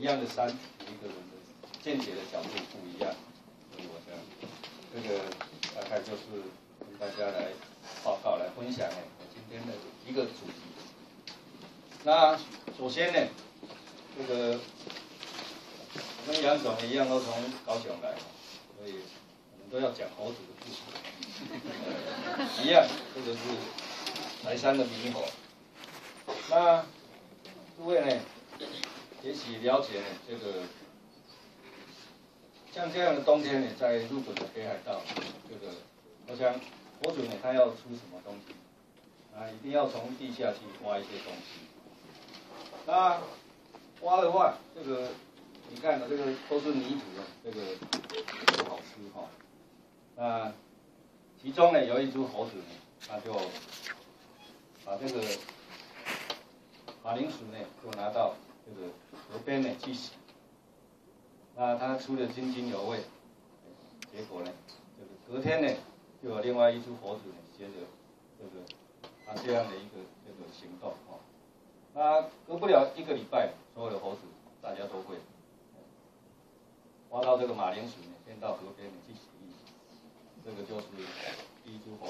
样的山，每一个人的见解的角度不一样，所以我想这个大概就是跟大家来报告来分享我今天的一个主题。那首先呢，这个我跟杨总一样都从高雄来，所以我们都要讲猴子的故事，一样，这个是台山的猕猴。那诸位呢，也许了解呢，这个像这样的冬天呢，在日本的北海道，这个我想火准呢，它要出什么东西啊？一定要从地下去挖一些东西。那挖的话，这个你看呢，这个都是泥土啊，这个不好吃哈。那其中呢，有一只猴子呢，它就把这个马铃薯呢，就拿到这个河边呢去洗。那它出得津津有味，结果呢，这个隔天呢，就有另外一只猴子呢，接着这个它这样的一个这个行动哦。那隔不了1个礼拜，所有的猴子大家都会挖到这个马铃薯呢，先到河边呢去洗一洗。这个就是第一只猴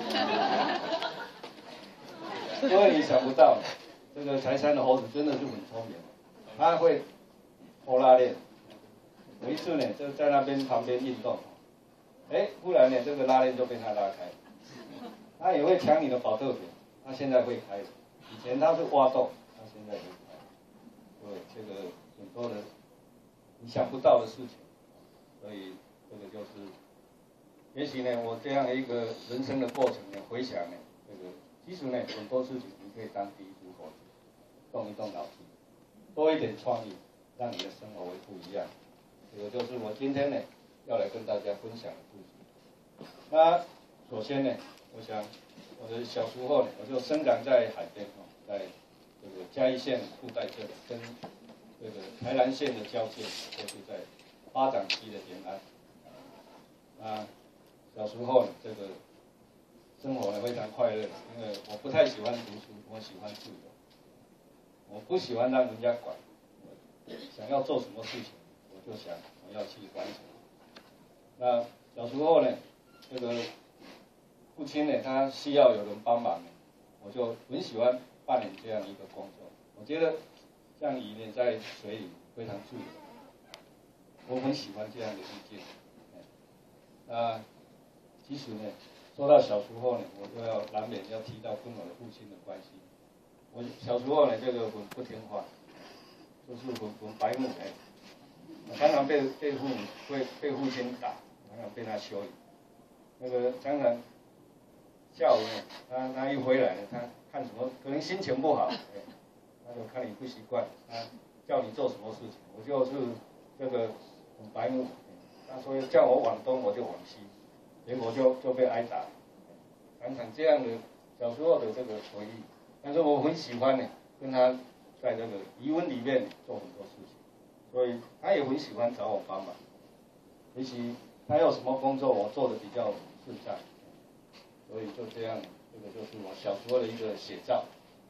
子。因为你想不到，这个台山的猴子真的是很聪明，它会拖拉链。有一次呢，就在那边旁边运动，忽然呢，这个拉链就被它拉开。它也会抢你的保特瓶，它现在会开了。以前它是挖洞，它现在会开。对，这个很多的你想不到的事情，所以这个就是，也许呢，我这样的一个人生的过程呢，回想呢，这个其实呢，很多事情你可以当第一只猴子，动一动脑筋，多一点创意，让你的生活会不一样。这个就是我今天呢要来跟大家分享的故事。那首先呢，我想我的小时候呢，我就生长在海边哦，在这个嘉义县布袋镇跟这个台南县的交界，就是在巴掌溪的沿岸。啊，小时候呢，这个生活呢非常快乐，因为我不太喜欢读书，我喜欢自由，我不喜欢让人家管，想要做什么事情。就想我要去完成。那小时候呢，这个父亲呢，他需要有人帮忙呢，我就很喜欢扮演这样一个工作。我觉得像鱼呢在水里非常自由，我很喜欢这样的意境。那其实呢，说到小时候呢，我就要难免要提到跟我的父亲的关系。我小时候呢，这个很不听话，就是很白目常常被父亲打，常常被他修理。那个常常下午呢，他一回来呢，他看什么可能心情不好，他就看你不习惯，他叫你做什么事情，我就是这个很白目，他说叫我往东我就往西，结果就被挨打。常常这样的小时候的这个回忆，但是我很喜欢呢，跟他在这个渔村里面做很多事情。所以他也很喜欢找我帮忙，也许他有什么工作我做的比较顺畅，所以就这样，这个就是我小时候的一个写照。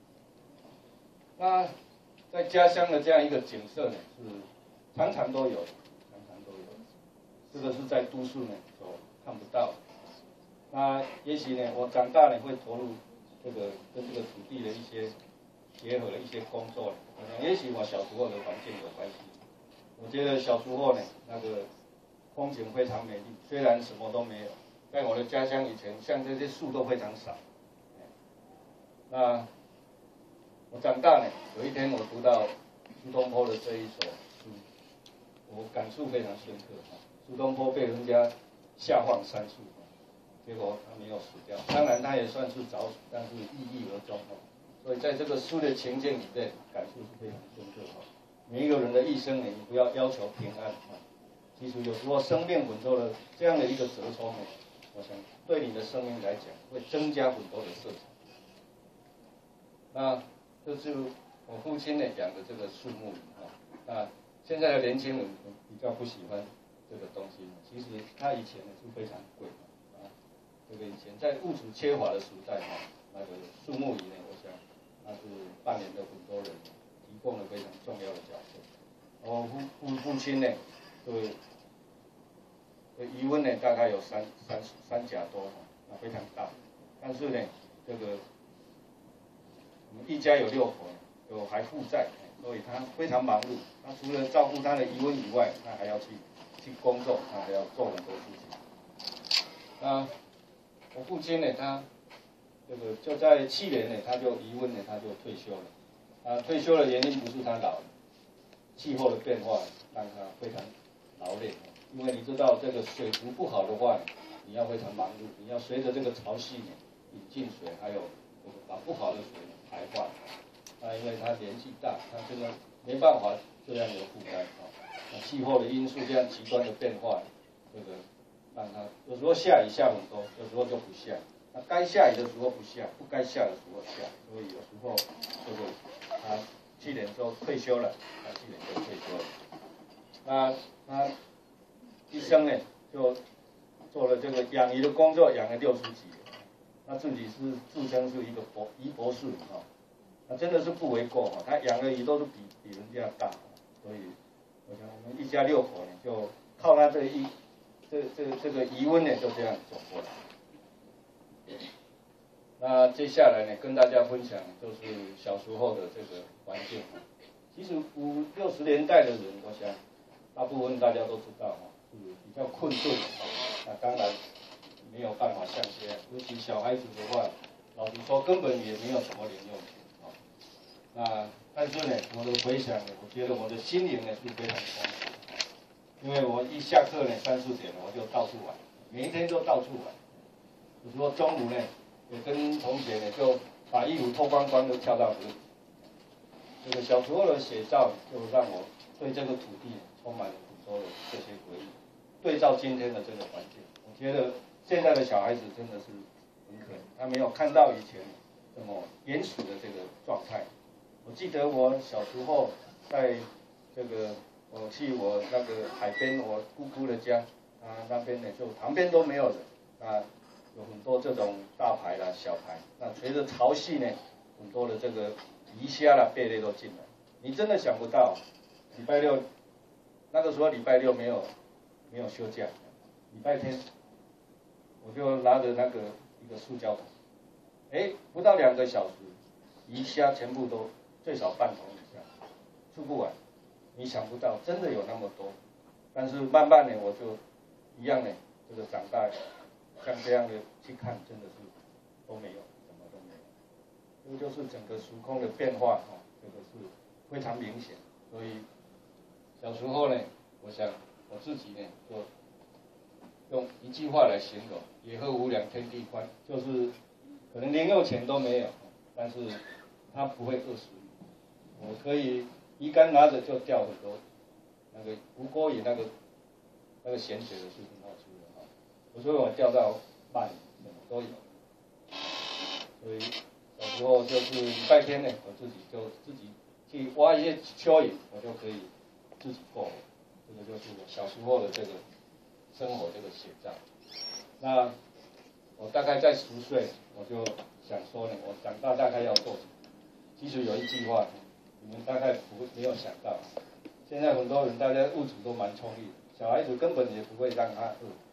那在家乡的这样一个景色呢，是常常都有，这个是在都市呢所看不到的。那也许呢，我长大呢会投入这个跟这个土地的一些结合的一些工作，也许我小时候的环境有关系。我觉得小时候呢，那个风景非常美丽，虽然什么都没有。在我的家乡以前，像这些树都非常少。那我长大呢，有一天我读到苏东坡的这一首书，我感触非常深刻。苏东坡被人家下放3次，结果他没有死掉。当然他也算是早死，但是郁郁而终。所以在这个书的情境里面，感触是非常深刻。每一个人的一生呢，你不要要求平安啊。其实有时候生命很多的这样的一个折冲呢，我想对你的生命来讲会增加很多的色彩。那这是我父亲呢养的这个树木啊。那现在的年轻人比较不喜欢这个东西，其实它以前呢是非常贵啊。这个以前在物质缺乏的时代啊，那个树木里呢，我想它是扮演了很多人。提供了非常重要的角色。 我父亲呢，余温呢大概有三甲多，非常大。但是呢，这个我们一家有6口，有还负债，所以他非常忙碌。他除了照顾他的余温以外，他还要去工作，他还要做很多事情。我父亲呢，他就在去年呢，他就余温呢，他就退休了。退休的原因不是他老了，气候的变化让他非常劳累。因为你知道这个水质不好的话，你要非常忙碌，你要随着这个潮汐呢引进水，还有把不好的水排化。因为他年纪大，他真的没办法这样的负担气候的因素这样极端的变化，让他有时候下雨下很多，有时候就不下。该下雨的时候不下，不该下的时候下，所以有时候他去年就退休了，他一生呢就做了这个养鱼的工作，养了60几年。他自己是自称是一个鱼博士那真的是不为过他养的鱼都是比人家大，所以我想我们一家6口呢，就靠他这个余温呢，就这样走过来。那接下来呢，跟大家分享就是小时候的这个环境。其实50、60年代的人，我想大部分大家都知道是比较困顿那当然没有办法像这样，尤其小孩子的话，老实说根本也没有什么零用钱但是呢，我的回想呢，我觉得我的心灵呢是非常丰富，因为我一下课呢3、4点我就到处玩，每一天都到处玩。有时候中午呢，也跟同学呢就把衣服脱光光，就跳到河里。这个小时候的写照，就让我对这个土地充满了很多的这些回忆。对照今天的这个环境，我觉得现在的小孩子真的是很可怜，他没有看到以前这么原始的这个状态。我记得我小时候在我去我那个海边，我姑姑的家那边呢，就旁边都没有人有很多这种大排啦、小排。那随着潮汐呢，很多的这个鱼虾啦、贝类都进来。你真的想不到，礼拜六那个时候礼拜六没有休假，礼拜天我就拿着那个一个塑胶桶，不到2个小时，鱼虾全部都最少半桶以下，出不完。你想不到，真的有那么多。但是慢慢的，我就一样的长大。像这样的去看，真的是都没有，什么都没有。这个就是整个时空的变化这个是非常明显。所以小时候呢，我想我自己呢，就用一句话来形容：野鹤无粮，天地宽。就是可能零用钱都没有，但是他不会饿死你。我可以鱼竿拿着就钓很多，那个吴锅鱼那个咸水的是很好吃的所以我钓到鳗什么都有。所以小时候就是礼拜天呢，我自己去挖一些蚯蚓，我就可以自己过活。这个就是我小时候的这个生活这个写照。那我大概在10岁，我就想说呢，我长大大概要做什么？其实有一句话，你们大概没有想到，现在很多人大家物质都蛮充裕的，小孩子根本也不会让他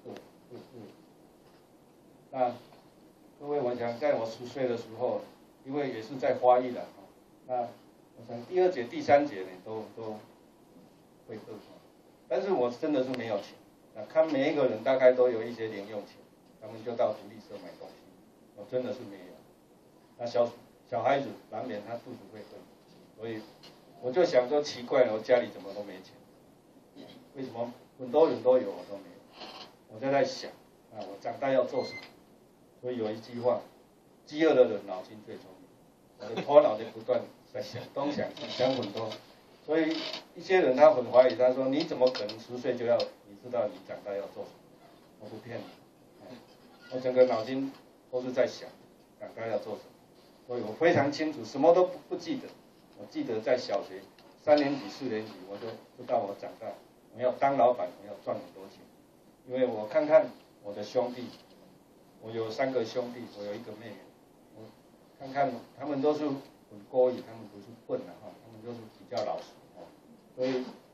那各位，我想在我10岁的时候，因为也是在发育了那我想第2节、第3节呢都会饿但是我真的是没有钱看每一个人大概都有一些零用钱，他们就到独立社买东西，我真的是没有。那小孩子难免他肚子会饿，所以我就想说奇怪了，我家里怎么都没钱？为什么很多人都有，我都没有？我就在想我长大要做什么？所以有一句话，饥饿的人脑筋最聪明。我的头脑就不断在想东想西，想很多。所以一些人他很怀疑，他说你怎么可能10岁就要你知道你长大要做什么？我不骗你，我整个脑筋都是在想长大要做什么。所以我非常清楚，什么都不记得。我记得在小学3年级、4年级，我就知道我长大我要当老板，我要赚很多钱。因为我看看我的兄弟，我有3个兄弟，我有1个妹妹，我看看他们都是很过瘾，他们不是笨他们都是比较老实所以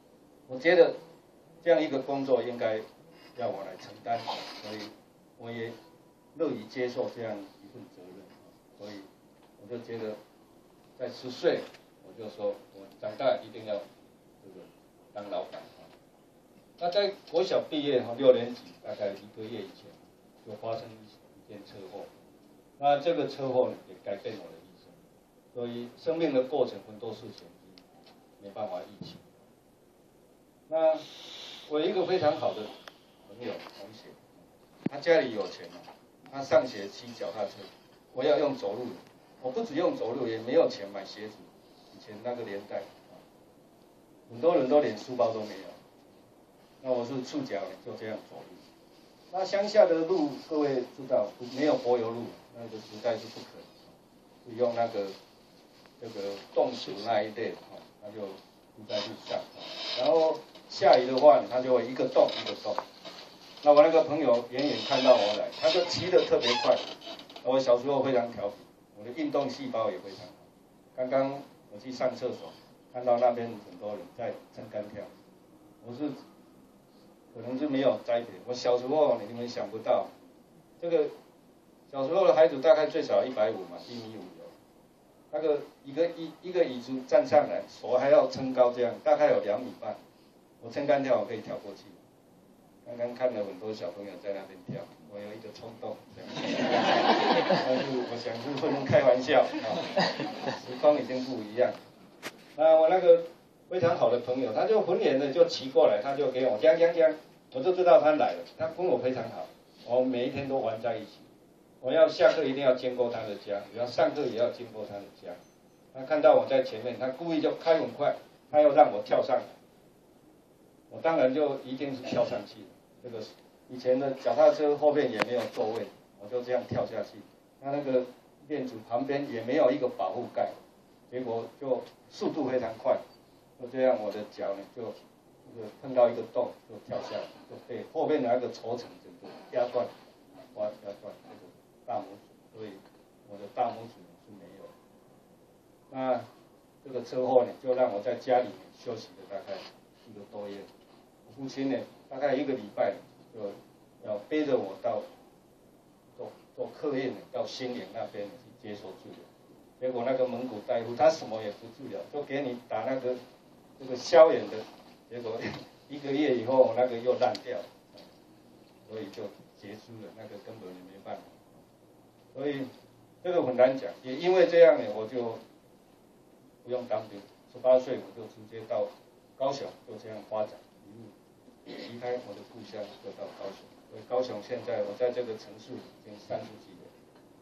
我觉得这样一个工作应该要我来承担，所以我也乐于接受这样一份责任，所以我就觉得在10岁我就说我长大一定要这个当老板。那在国小毕业6年级，大概1个月以前，就发生一件车祸。那这个车祸呢，也改变我的一生。所以生命的过程很多事情没办法预期。那我有一个非常好的朋友同学，他家里有钱嘛，他上学骑脚踏车，我要用走路的，我不只用走路，也没有钱买鞋子。以前那个年代，很多人都连书包都没有。那我是触脚就这样走路。那乡下的路，各位知道，没有柏油路，那个时代是不可能，用那个这个冻土那一类的，那就铺在路上。然后下雨的话，它就会一个洞一个洞。那我那个朋友远远看到我来，他就骑得特别快。我小时候非常调皮，我的运动细胞也非常好。刚刚我去上厕所，看到那边很多人在撑杆跳，我是可能是没有栽培。我小时候你们想不到，这个小时候的孩子大概最少150嘛，1.5米有。那个一个椅子站上来，手还要撑高，这样大概有2.5米。我撑杆跳我可以跳过去。刚刚看了很多小朋友在那边跳，我有一个冲动，但是我想是不能开玩笑啊，时光已经不一样。我那个非常好的朋友，他就很远的就骑过来，他就给我讲，我就知道他来了。他跟我非常好，我每一天都玩在一起。我要下课一定要经过他的家，要上课也要经过他的家。他看到我在前面，他故意就开很快，他要让我跳上来。我当然就一定是跳上去的。这个以前的脚踏车后面也没有座位，我就这样跳下去。那个链子旁边也没有一个保护盖，结果就速度非常快，就这样我的脚呢就碰到一个洞就跳下来，就被后面的那个轴承整个压断，压断这个大拇指，所以我的大拇指是没有。那这个车祸呢，就让我在家里休息了大概1个多月。我父亲呢，大概1个礼拜就要背着我到做客运到新营那边去接受治疗。结果那个蒙古大夫他什么也不治疗，就给你打那个这个消炎的，结果1个月以后那个又烂掉，所以就结束了，那个根本也没办法。所以这个很难讲，也因为这样呢，我就不用当兵，18岁我就直接到高雄，就这样发展，一路离开我的故乡，就到高雄。所以高雄现在我在这个城市已经30几年。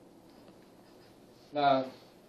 那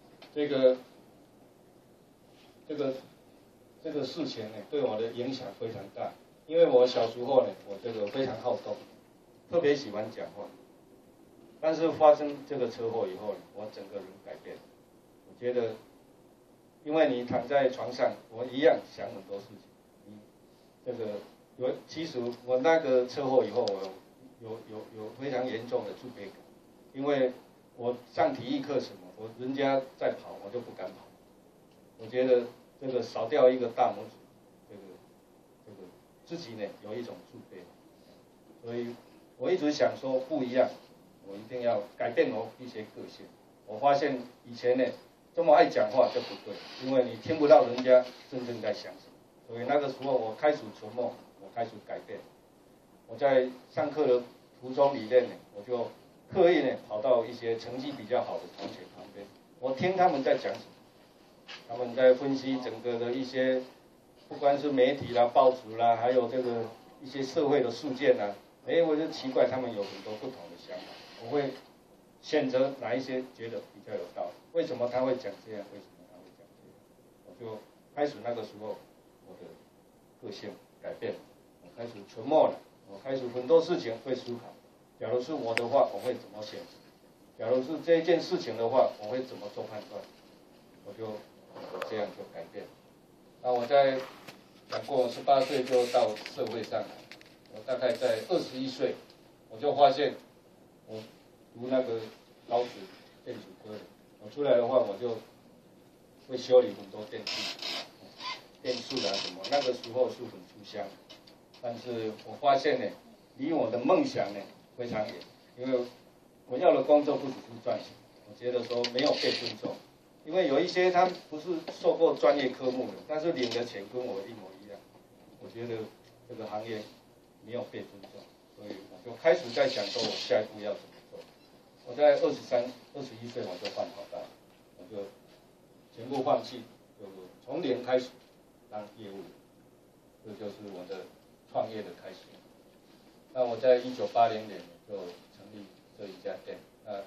这个事情呢，对我的影响非常大，因为我小时候呢，我这个非常好动，特别喜欢讲话。但是发生这个车祸以后呢，我整个人改变。我觉得，因为你躺在床上，我一样想很多事情。其实我那个车祸以后，我有非常严重的自卑感，因为我上体育课什么，人家在跑，我就不敢跑。我觉得这个少掉一个大拇指，这个自己呢有一种自卑，所以我一直想说不一样，我一定要改变我一些个性。我发现以前呢这么爱讲话就不对，因为你听不到人家真正在想什么。所以那个时候我开始沉默，我开始改变。我在上课的途中里面呢，我就刻意呢跑到一些成绩比较好的同学旁边，我听他们在讲什么。他们在分析整个的一些，不管是媒体啦、报纸啦，还有这个一些社会的事件啦，我就奇怪他们有很多不同的想法，我会选择哪一些觉得比较有道理，为什么他会讲这样，为什么他会讲这样，我就开始那个时候我的个性改变了，我开始沉默了，我开始很多事情会思考，假如是我的话，我会怎么选择？假如是这一件事情的话，我会怎么做判断？我这样就改变。那我在讲过，18岁就到社会上来，我大概在21岁，我就发现我读那个高职电子科的，我出来的话我就会修理很多电器。 电视啊什么，那个时候是很吃香。但是我发现呢，离我的梦想呢非常远，因为我要的工作不只是赚钱，我觉得说没有被尊重，因为有一些他不是受过专业科目的，但是领的钱跟我一模一样，我觉得这个行业没有被尊重，所以我就开始在想说我下一步要怎么做。我在21岁我就换跑道，我就全部放弃，就从零开始当业务员，这就是我的创业的开始。那我在1980年就成立这一家店，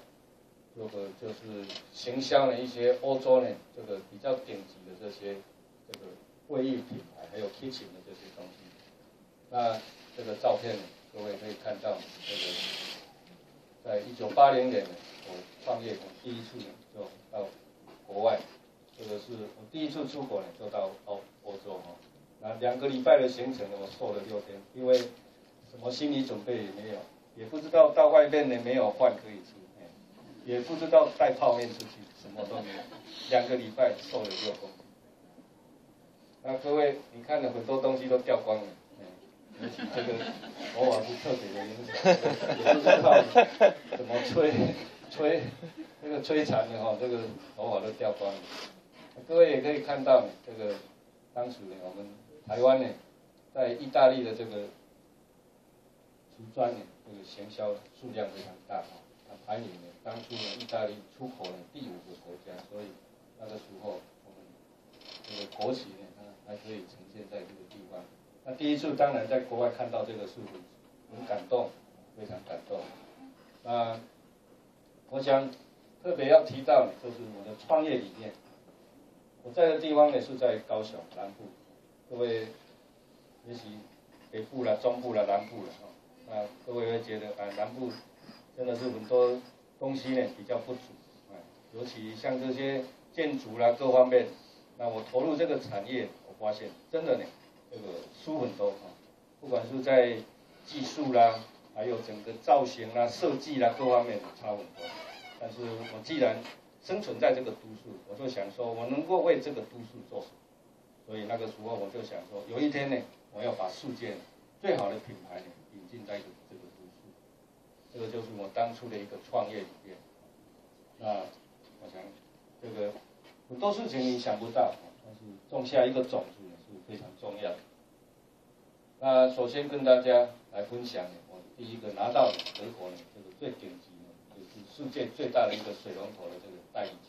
就是行销了一些欧洲呢这个比较顶级的这些这个卫浴品牌，还有 kitchen 的这些东西。那这个照片呢，各位可以看到，这个在1980年呢，我创业，我第一次呢就到国外，这个是我第一次出国呢，就到欧洲哈。那2个礼拜的行程呢，我瘦了6天，因为什么心理准备也没有，也不知道到外面呢没有饭可以吃，也不知道带泡面出去，什么都没有。2个礼拜瘦了6公斤。那各位，你看了很多东西都掉光了，尤其这个头发是特别的影响，也不知道怎么这个摧残的哈，这个头发都掉光了。各位也可以看到，这个当时呢，我们台湾呢，在意大利的这个瓷砖呢，这个行销数量非常大哈，它排名呢，当初呢，意大利出口呢第5个国家，所以那个时候我们这个国旗呢，它还可以呈现在这个地方。那第一次当然在国外看到这个是很感动，非常感动。那我想特别要提到的就是我的创业理念。我在的地方呢是在高雄南部，各位也许北部啦、中部啦、南部啦哈，那各位会觉得啊南部真的是很多东西呢比较不足，尤其像这些建筑啦各方面，那我投入这个产业，我发现真的呢这个输很多啊，不管是在技术啦，还有整个造型啦、设计啦各方面差很多。但是我既然生存在这个都市，我就想说我能够为这个都市做什么。所以那个时候我就想说，有一天呢，我要把世界最好的品牌呢引进在这个都市。这个就是我当初的一个创业理念。那我想这个很多事情你想不到，但是种下一个种子呢是非常重要的。那首先跟大家来分享，我第一个拿到德国呢这个最顶级呢，就是世界最大的一个水龙头的这个代理权。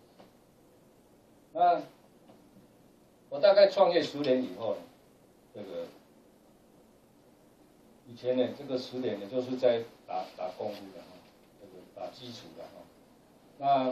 那我大概创业10年以后呢，这个以前呢这个10年呢就是在打功夫的哈，这个打基础的哈。那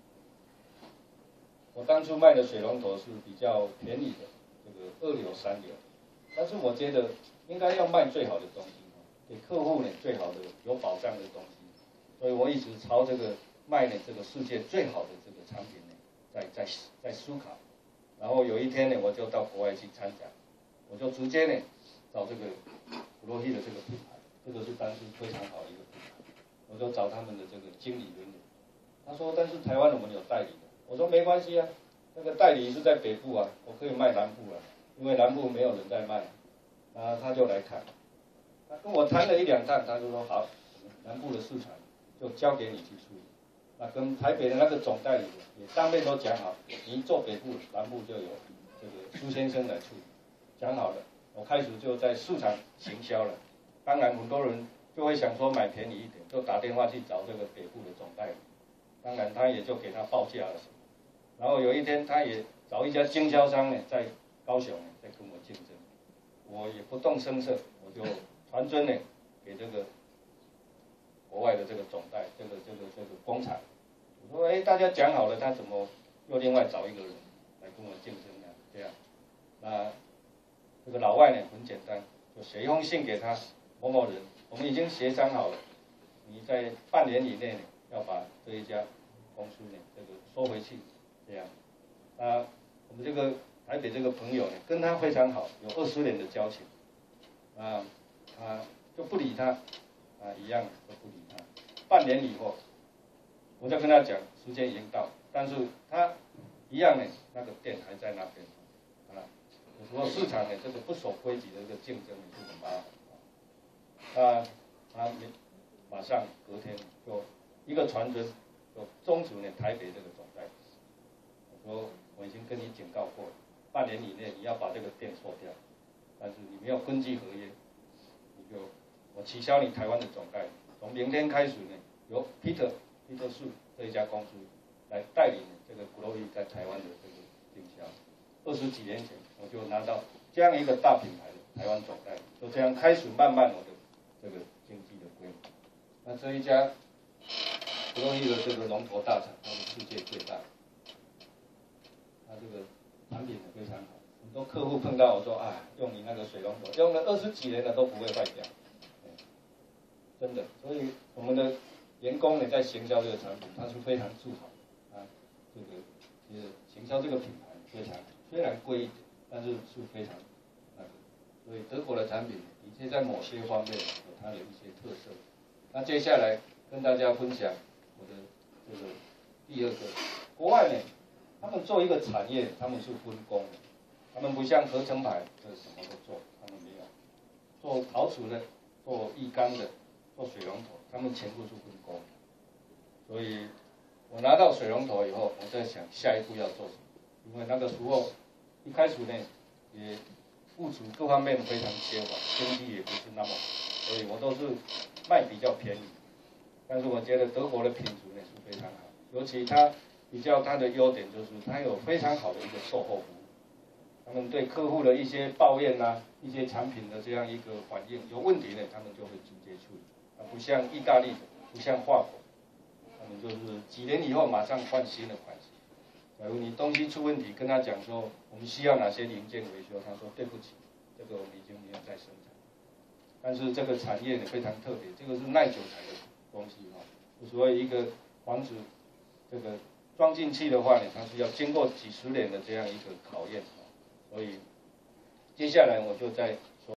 我当初卖的水龙头是比较便宜的，这个2流3流。但是我觉得应该要卖最好的东西，给客户呢最好的有保障的东西，所以我一直朝这个卖呢这个世界最好的这个产品呢在思考。然后有一天呢，我就到国外去参展，我就直接呢找这个普洛希的这个品牌，这个是当时非常好的一个品牌，我就找他们的这个经理人员，他说但是台湾我们有代理的，我说没关系啊，那个代理是在北部啊，我可以卖南部啊。因为南部没有人在卖，他就来谈，他跟我谈了1、2趟，他就说好，南部的市场就交给你去处理。那跟台北的那个总代理也当面都讲好，你做北部，南部就由这个苏先生来处理，讲好了，我开始就在市场行销了。当然很多人就会想说买便宜一点，就打电话去找这个北部的总代理，当然他也就给他报价了什么。然后有一天他也找一家经销商呢在高雄在跟我竞争，我也不动声色，我就传真呢给这个国外的这个总代，这个工厂，我说大家讲好了，他怎么又另外找一个人来跟我竞争呢？这样，那这个老外呢很简单，就写一封信给他，某某人，我们已经协商好了，你在半年以内呢要把这一家公司呢这个收回去，这样，我们这个台北这个朋友呢，跟他非常好，有20年的交情，他就不理他，一样都不理他。半年以后，我就跟他讲，时间已经到，但是他一样呢，那个店还在那边， 如果市场呢这个不守规矩的这个竞争就很麻烦。他马上隔天就一个传真，就终止呢台北这个总代理。我说我已经跟你警告过了，半年以内你要把这个店做掉，但是你没有登记合约，我取消你台湾的总代理。从明天开始呢，由 Peter 树这一家公司来代理这个 Glory 在台湾的这个经销。20几年前我就拿到这样一个大品牌的台湾总代理，就这样开始慢慢我的这个经济的规模。那这一家 Glory 的这个龙头大厂，它是世界最大的，它这个产品非常好。很多客户碰到我说啊，用你那个水龙头，用了20几年了都不会坏掉。真的，所以我们的员工呢，在行销这个产品，他是非常自豪啊。这个其实行销这个品牌非常，虽然贵一点，但是是非常那个。所以德国的产品的确在某些方面有它的一些特色。那接下来跟大家分享我的这个第二个，国外呢，他们做一个产业，他们是分工的，他们不像合成牌，什么都做，他们没有做陶瓷的，做浴缸的。做水龙头，他们全部是分工。所以，我拿到水龙头以后，我在想下一步要做什么。因为那个时候一开始呢，也物质各方面非常缺乏，经济也不是那么好，所以我都是卖比较便宜。但是我觉得德国的品质呢是非常好，尤其它它的优点就是它有非常好的一个售后服务。他们对客户的一些抱怨啊，一些产品的这样一个反应有问题呢，他们就会直接处理。不像意大利，不像法国，他们就是几年以后马上换新的款式。假如你东西出问题，跟他讲说我们需要哪些零件维修，他说对不起，这个我们已经没有在生产。但是这个产业呢非常特别，这个是耐久材的东西哈，所以一个房子这个装进去的话呢，它是要经过几十年的这样一个考验。所以接下来我就在